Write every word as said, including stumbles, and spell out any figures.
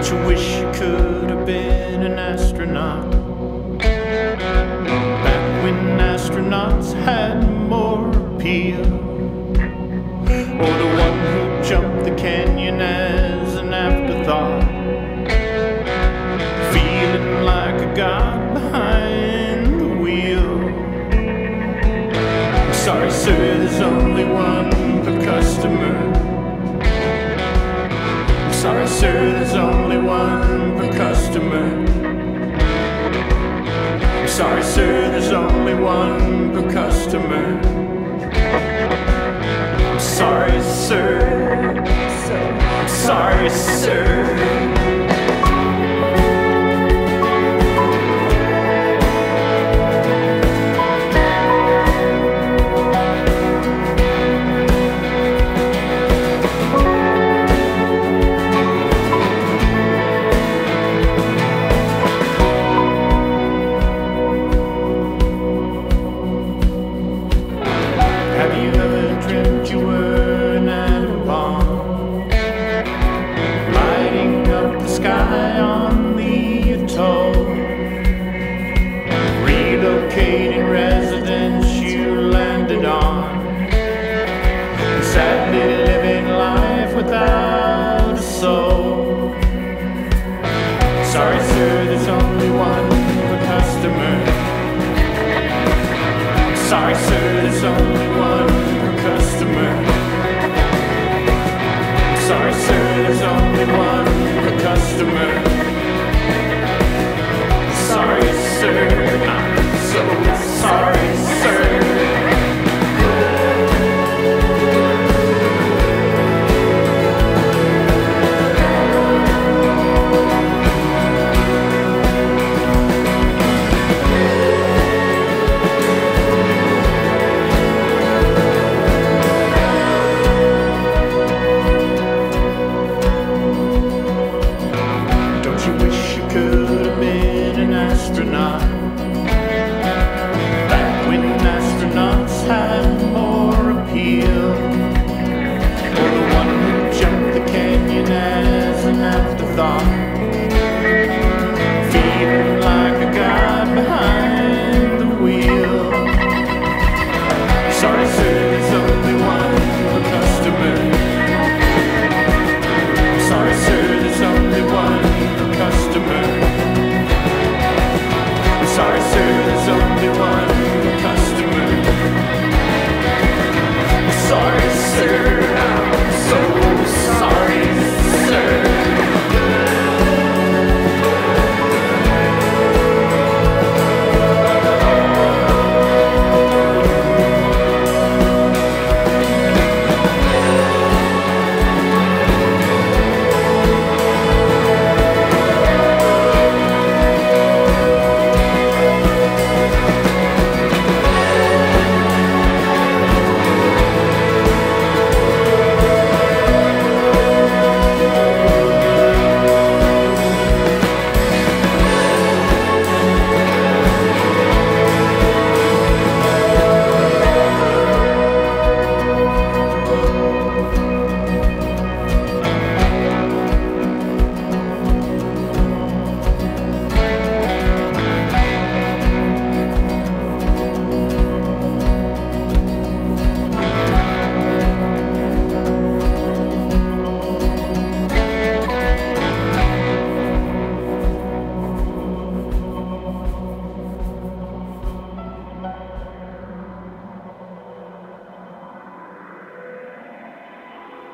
you wish you could have been an astronaut? Back when astronauts had more appeal, or the one who jumped the canyon as an afterthought, feeling like a god behind the wheel. I'm sorry, sir, there's only one per customer. Sorry, sir, there's only one per customer. I'm sorry, sir, there's only one per customer. I'm sorry, sir. I'm sorry, sir. Have you ever dreamt you were an atom bomb, lighting up the sky on the atoll, relocating residents you landed on, and sadly living life without a soul? Sorry, sir, there's only one per customer. Sorry, sir, there's only one per customer.